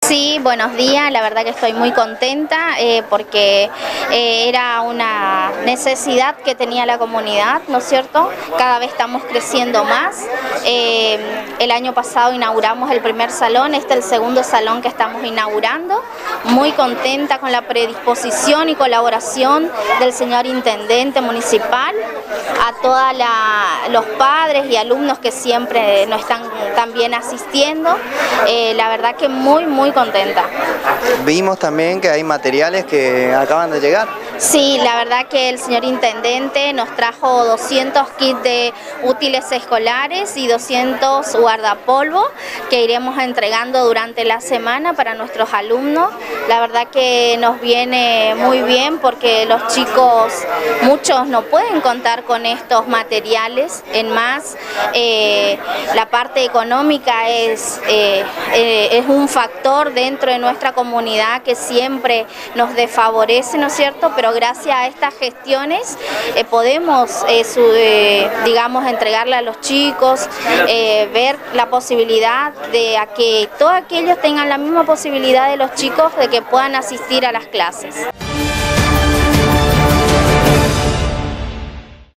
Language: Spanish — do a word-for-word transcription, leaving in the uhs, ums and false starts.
Sí, buenos días, la verdad que estoy muy contenta eh, porque eh, era una necesidad que tenía la comunidad, ¿no es cierto? Cada vez estamos creciendo más. Eh, el año pasado inauguramos el primer salón, este es el segundo salón que estamos inaugurando. Muy contenta con la predisposición y colaboración del señor Intendente Municipal, a todos los padres y alumnos que siempre nos están también asistiendo. Eh, la verdad que muy, muy contenta. Vimos también que hay materiales que acaban de llegar. Sí, la verdad que el señor Intendente nos trajo doscientos kits de útiles escolares y doscientos guardapolvo que iremos entregando durante la semana para nuestros alumnos. La verdad que nos viene muy bien porque los chicos, muchos no pueden contar con estos materiales. En más, eh, la parte económica es, eh, eh, es un factor dentro de nuestra comunidad que siempre nos desfavorece, ¿no es cierto? Pero gracias a estas gestiones eh, podemos, eh, su, eh, digamos, entregarle a los chicos, eh, ver la posibilidad de a que todos aquellos tengan la misma posibilidad de los chicos de que puedan asistir a las clases.